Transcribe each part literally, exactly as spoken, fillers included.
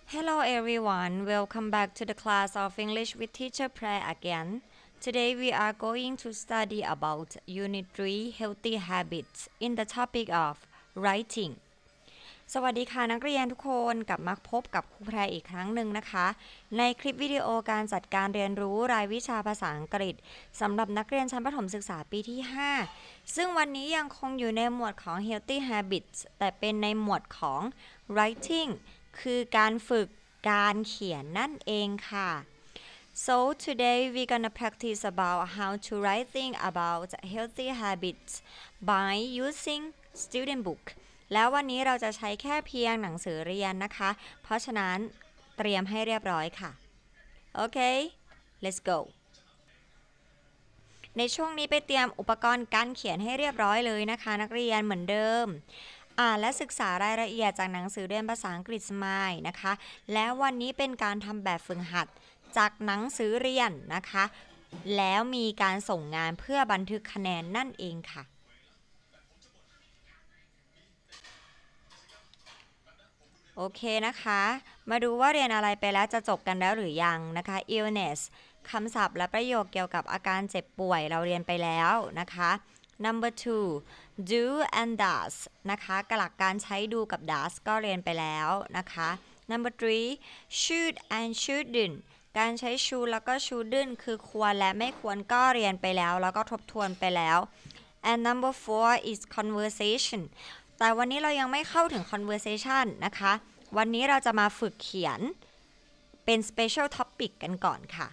Hello everyone, welcome back to the class of English with Teacher Prayer again. Today we are going to study about Unit three Healthy Habits in the topic of writing. สวัสดีค่ะนักเรียนทุกคนกลับมาพบกับครูแพรอีกครั้งหนึ่งนะคะในคลิปวิดีโอการจัดการเรียนรู้รายวิชาภาษาอังกฤษสำหรับนักเรียนชั้นประถมศึกษาปีที่ห้าซึ่งวันนี้ยังคงอยู่ในหมวดของ Healthy Habits แต่เป็นในหมวดของ writingคือการฝึกการเขียนนั่นเองค่ะ so today we're gonna practice about how to writing about healthy habits by using student book แล้ววันนี้เราจะใช้แค่เพียงหนังสือเรียนนะคะเพราะฉะนั้นเตรียมให้เรียบร้อยค่ะโอเค let's go ในช่วงนี้ไปเตรียมอุปกรณ์การเขียนให้เรียบร้อยเลยนะคะนักเรียนเหมือนเดิมอ่านและศึกษารายละเอียดจากหนังสือเรียนภาษาอังกฤษสมายนะคะแล้ววันนี้เป็นการทำแบบฝึกหัดจากหนังสือเรียนนะคะแล้วมีการส่งงานเพื่อบันทึกคะแนนนั่นเองค่ะโอเคนะคะมาดูว่าเรียนอะไรไปแล้วจะจบกันแล้วหรือยังนะคะ illness คำศัพท์และประโยคเกี่ยวกับอาการเจ็บป่วยเราเรียนไปแล้วนะคะ number two do and does นะคะหลักการใช้doกับ does ก็เรียนไปแล้วนะคะ number three should and shouldn't การใช้ should แล้วก็ shouldn't คือควรและไม่ควรก็เรียนไปแล้วแล้วก็ทบทวนไปแล้ว and number four is conversation แต่วันนี้เรายังไม่เข้าถึง conversation นะคะวันนี้เราจะมาฝึกเขียนเป็น special topic กันก่อนค่ะ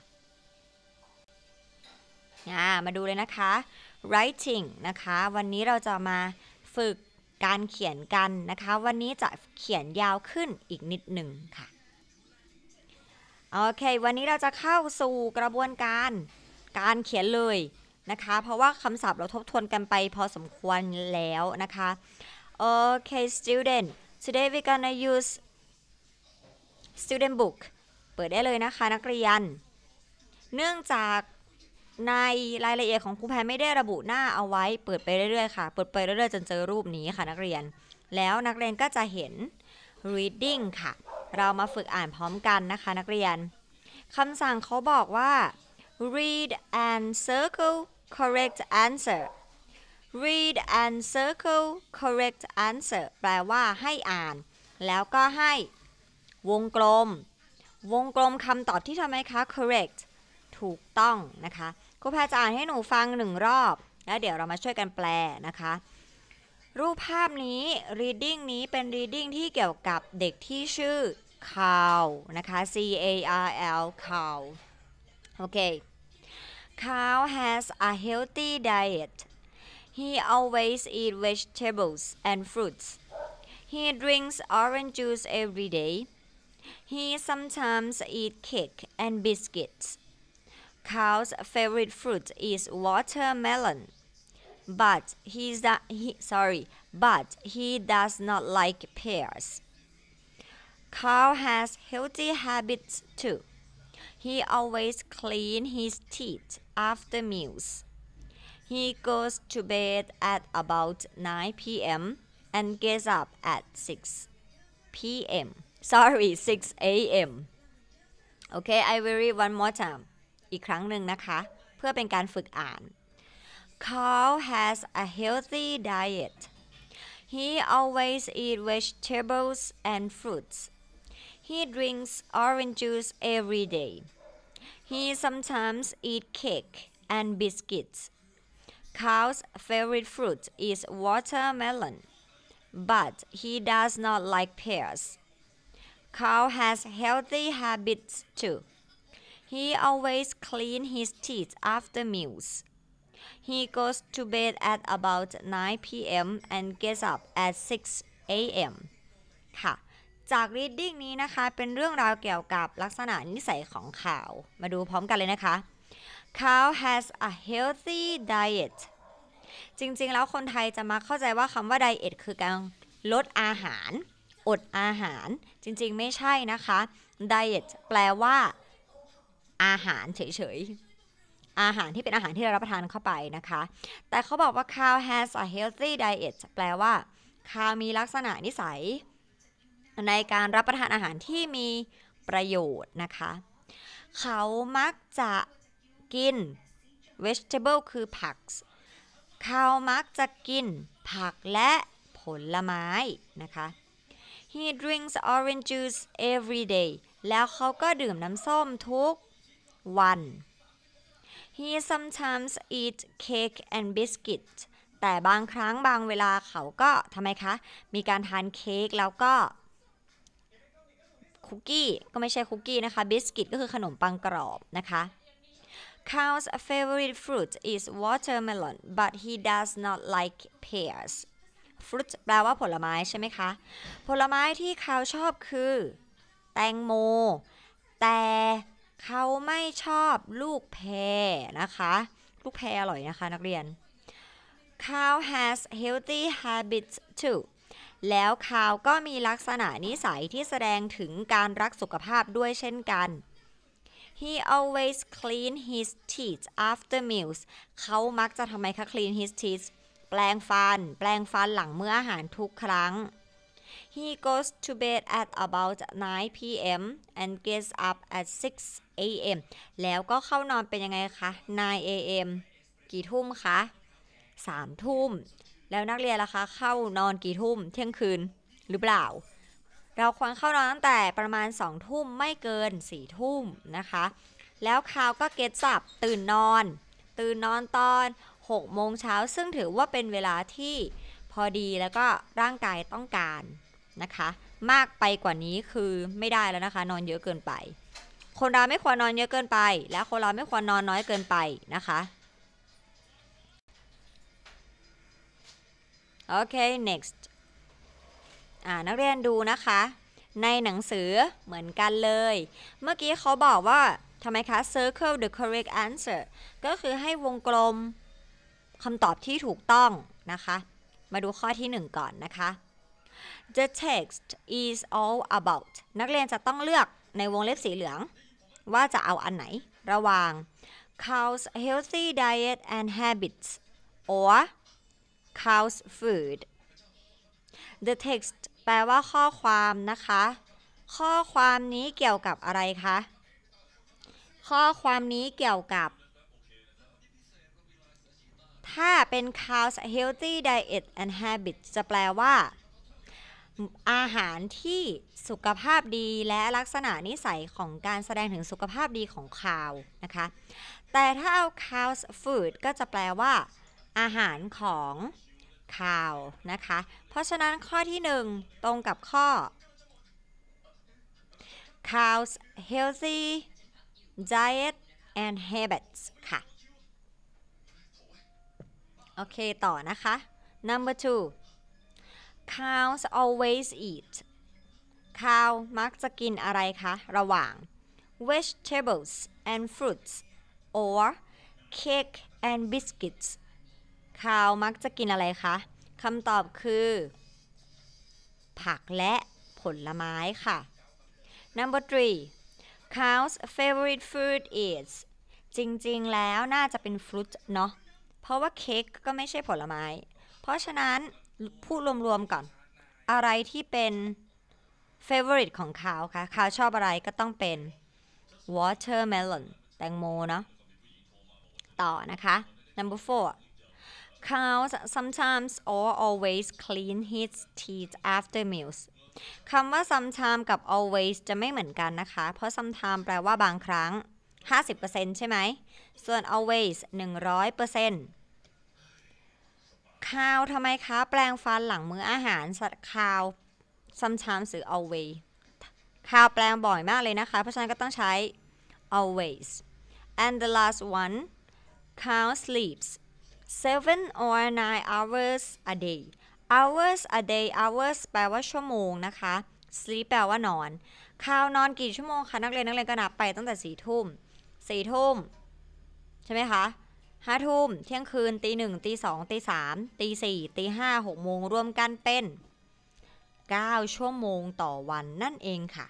มาดูเลยนะคะ writing นะคะวันนี้เราจะมาฝึกการเขียนกันนะคะวันนี้จะเขียนยาวขึ้นอีกนิดหนึ่งค่ะโอเควันนี้เราจะเข้าสู่กระบวนการการเขียนเลยนะคะเพราะว่าคำศัพท์เราทบทวนกันไปพอสมควรแล้วนะคะโอเค student today we're gonna use student book เปิดได้เลยนะคะนักเรียนเนื่องจากในรายละเอียดของครูแพรไม่ได้ระบุหน้าเอาไว้เปิดไปเรื่อยๆค่ะเปิดไปเรื่อยๆจนเจอรูปนี้ค่ะนักเรียนแล้วนักเรียนก็จะเห็น reading ค่ะเรามาฝึกอ่านพร้อมกันนะคะนักเรียนคำสั่งเขาบอกว่า read and circle correct answer read and circle correct answer แปลว่าให้อ่านแล้วก็ให้วงกลมวงกลมคำตอบที่ทำไมคะ correct ถูกต้องนะคะครูแพรจะอ่านให้หนูฟังหนึ่งรอบแล้วเดี๋ยวเรามาช่วยกันแปลนะคะรูปภาพนี้ reading นี้เป็น reading ที่เกี่ยวกับเด็กที่ชื่อ Carl นะคะ C A R L Carl โอเค Carl has a healthy diet he always eats vegetables and fruits he drinks orange juice every day he sometimes eats cake and biscuits Carl's favorite fruit is watermelon, but he's that he sorry, but he does not like pears. Carl has healthy habits too. He always cleans his teeth after meals. He goes to bed at about nine p.m. and gets up at six p.m. Sorry, six a.m. Okay, I will read one more time.อีกครั้งหนึ่งนะคะเพื่อเป็นการฝึกอ่าน Carl has a healthy diet. He always eats vegetables and fruits. He drinks orange juice every day. He sometimes eats cake and biscuits. Carl's favorite fruit is watermelon, but he does not like pears. Carl has healthy habits too.He always cleans his teeth after meals. He goes to bed at about nine p.m. and gets up at six a.m. ค่ะจาก reading นี้นะคะเป็นเรื่องราวเกี่ยวกับลักษณะนิสัยของข่าวมาดูพร้อมกันเลยนะคะ Carl has a healthy diet จริงๆแล้วคนไทยจะมาเข้าใจว่าคำว่า diet คือการลดอาหารอดอาหารจริงๆไม่ใช่นะคะ diet แปลว่าอาหารเฉยๆอาหารที่เป็นอาหารที่เรารับประทานเข้าไปนะคะแต่เขาบอกว่า Carl has a healthy diet แปลว่า Carl มีลักษณะนิสัยในการรับประทานอาหารที่มีประโยชน์นะคะเขามักจะกิน vegetable คือผักเขามักจะกินผักและผลไม้นะคะ He drinks orange juice every day แล้วเขาก็ดื่มน้ำส้มทุกวัน He sometimes eat cake and biscuit แต่บางครั้งบางเวลาเขาก็ทำไมคะมีการทานเค้กแล้วก็คุกกี้ก็ไม่ใช่คุกกี้นะคะบิสกิตก็คือขนมปังกรอบนะคะ Cow's favorite fruit is watermelon but he does not like pears fruit แปลว่าผลไม้ใช่ไหมคะผลไม้ที่เขาชอบคือแตงโมแต่เขาไม่ชอบลูกแพรนะคะลูกแพรอร่อยนะคะนักเรียน Cow has healthy habits too แล้วข้าวก็มีลักษณะนิสัยที่แสดงถึงการรักสุขภาพด้วยเช่นกัน He always clean his teeth after meals เขามักจะทำไมคะ clean his teeth แปรงฟันแปรงฟันหลังมื้ออาหารทุกครั้ง He goes to bed at about nine p m and gets up at six a m แล้วก็เข้านอนเป็นยังไงคะ nine a m กี่ทุ่มคะสามทุ่มแล้วนักเรียนล่ะคะเข้านอนกี่ทุ่มเที่ยงคืนหรือเปล่าเราควรเข้านอนตั้งแต่ประมาณสองทุ่มไม่เกินสี่ทุ่มนะคะแล้วข่าวก็เก็ตสับตื่นนอนตื่นนอนตอนหกโมงเช้าซึ่งถือว่าเป็นเวลาที่พอดีแล้วก็ร่างกายต้องการนะคะมากไปกว่านี้คือไม่ได้แล้วนะคะนอนเยอะเกินไปคนเราไม่ควรนอนเยอะเกินไปและคนเราไม่ควรนอนน้อยเกินไปนะคะโอเค next อ่านักเรียนดูนะคะในหนังสือเหมือนกันเลยเมื่อกี้เขาบอกว่าทำไมคะ circle the correct answer ก็คือให้วงกลมคำตอบที่ถูกต้องนะคะมาดูข้อที่หนึ่งก่อนนะคะ The text is all about นักเรียนจะต้องเลือกในวงเล็บสีเหลืองว่าจะเอาอันไหนระหว่าง Cow's healthy diet and habits or Cow's food The text แปลว่าข้อความนะคะข้อความนี้เกี่ยวกับอะไรคะข้อความนี้เกี่ยวกับถ้าเป็น Cow's healthy diet and habits จะแปลว่าอาหารที่สุขภาพดีและลักษณะนิสัยของการแสดงถึงสุขภาพดีของคาวนะคะแต่ถ้าเอา Cow's food ก็จะแปลว่าอาหารของคาวนะคะเพราะฉะนั้นข้อที่หนึ่งตรงกับข้อ Cow's healthy diet and habits ค่ะโอเคต่อนะคะ number two cows always eat คาวมักจะกินอะไรคะระหว่าง vegetables and fruits or cake and biscuits คาวมักจะกินอะไรคะคำตอบคือผักและผลไม้ค่ะ number three cow's favorite food is จริงๆแล้วน่าจะเป็น fruit เนาะเพราะว่าเค้กก็ไม่ใช่ผลไม้เพราะฉะนั้นพูดรวมๆก่อนอะไรที่เป็น favorite ของคาวคะคาวชอบอะไรก็ต้องเป็น watermelon แตงโมเนาะต่อนะคะ number four Cows sometimes or always clean his teeth after meals คำว่า sometimes กับ always จะไม่เหมือนกันนะคะเพราะ sometimes แปลว่าบางครั้ง ห้าสิบเปอร์เซ็นต์ ใช่ไหมส่วน always หนึ่งร้อยเปอร์เซ็นต์ Cow ทำไมคะแปลงฟันหลังมื้ออาหาร Cow sometimes หรือ always Cow แปลงบ่อยมากเลยนะคะเพราะฉะนั้นก็ต้องใช้ always and the last one Cow sleeps seven or nine hours a day hours a day hours แปลว่าชั่วโมงนะคะ sleep แปลว่านอนข้าวนอนกี่ชั่วโมงคะนักเรียนนักเรียนก็นับไปตั้งแต่สี่ทุ่มสี่ทุ่มใช่ไหมคะห้าทุ่มเที่ยงคืนตีหนึ่งตีสองตีสามตีสี่ตีห้าหกโมงรวมกันเป็นเก้าชั่วโมงต่อวันนั่นเองค่ะ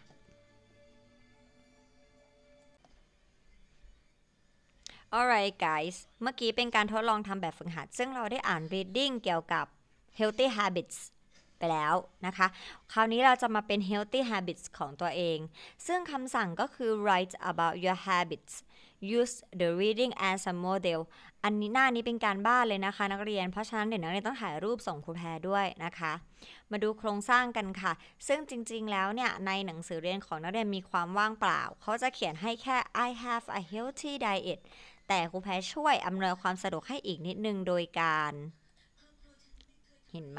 Alright guys เมื่อกี้เป็นการทดลองทำแบบฝึกหัดซึ่งเราได้อ่าน reading เกี่ยวกับ healthy habits ไปแล้วนะคะคราวนี้เราจะมาเป็น healthy habits ของตัวเองซึ่งคำสั่งก็คือ write about your habits use the reading as a model อันนี้หน้านี้เป็นการบ้านเลยนะคะนักเรียนเพราะฉะนั้นเดี๋ยวนักเรียนต้องถ่ายรูปส่งครูแพรด้วยนะคะมาดูโครงสร้างกันค่ะซึ่งจริงๆแล้วเนี่ยในหนังสือเรียนของนักเรียนมีความว่างเปล่าเขาจะเขียนให้แค่ I have a healthy diet แต่ครูแพรช่วยอำนวยความสะดวกให้อีกนิดนึงโดยการเห็นไหม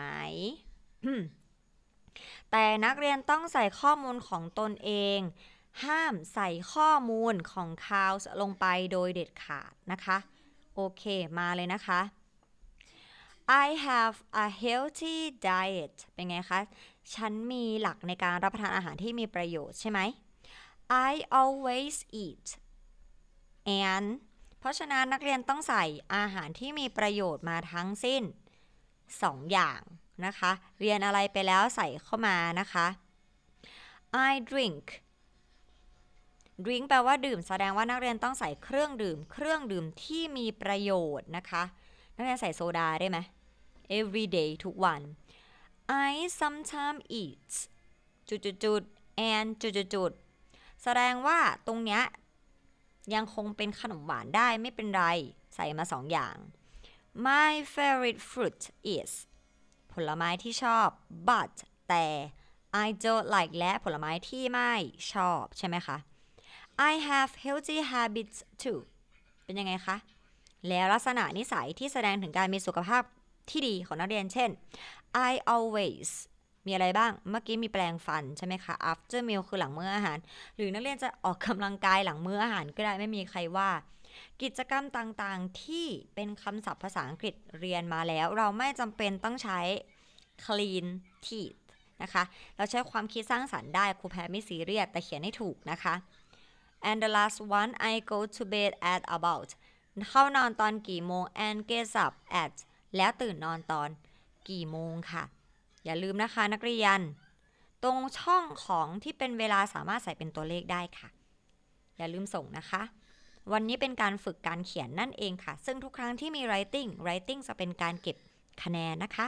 แต่นักเรียนต้องใส่ข้อมูลของตนเองห้ามใส่ข้อมูลของคาวส์ลงไปโดยเด็ดขาดนะคะโอเคมาเลยนะคะ I have a healthy diet เป็นไงคะฉันมีหลักในการรับประทานอาหารที่มีประโยชน์ใช่ไหม I always eat and เพราะฉะนั้นนักเรียนต้องใส่อาหารที่มีประโยชน์มาทั้งสิ้นสองอย่างนะคะเรียนอะไรไปแล้วใส่เข้ามานะคะ I drink drink แปลว่าดื่มแสดงว่านักเรียนต้องใส่เครื่องดื่มเครื่องดื่มที่มีประโยชน์นะคะนักเรียนใส่โซดาได้ไหม every day ทุกวัน I sometimes eat จุดๆ and จุดๆแสดงว่าตรงเนี้ยยังคงเป็นขนมหวานได้ไม่เป็นไรใส่มาสองอย่าง My favorite fruit is ผลไม้ที่ชอบ but แต่ I don't like และผลไม้ที่ไม่ชอบใช่ไหมคะ I have healthy habits too เป็นยังไงคะแล้วลักษณะนิสัยที่แสดงถึงการมีสุขภาพที่ดีของนักเรียนเช่น I always มีอะไรบ้างเมื่อกี้มีแปรงฟันใช่ไหมคะ after meal คือหลังมื้ออาหารหรือนักเรียนจะออกกำลังกายหลังมื้ออาหารก็ได้ไม่มีใครว่ากิจกรรมต่างๆที่เป็นคำศัพท์ภาษาอังกฤษเรียนมาแล้วเราไม่จำเป็นต้องใช้ clean teeth นะคะเราใช้ความคิดสร้างสรรค์ได้ครูแพรไม่ซีเรียสแต่เขียนให้ถูกนะคะ and the last one I go to bed at about เข้านอนตอนกี่โมง and get up at แล้วตื่นนอนตอนกี่โมงค่ะอย่าลืมนะคะนักเรียนตรงช่องของที่เป็นเวลาสามารถใส่เป็นตัวเลขได้ค่ะอย่าลืมส่งนะคะวันนี้เป็นการฝึกการเขียนนั่นเองค่ะซึ่งทุกครั้งที่มี writing writing จะเป็นการเก็บคะแนนนะคะ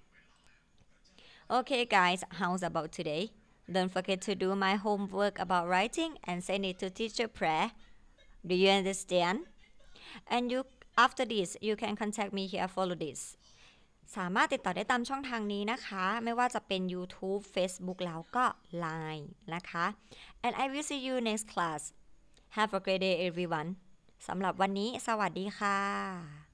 Okay guys how's about today don't forget to do my homework about writing and send it to teacher Prayer do you understand and you after this you can contact me here follow thisสามารถติดต่อได้ตามช่องทางนี้นะคะไม่ว่าจะเป็น YouTube Facebook แล้วก็ ไลน์ นะคะ and I will see you next class have a great day everyone สำหรับวันนี้สวัสดีค่ะ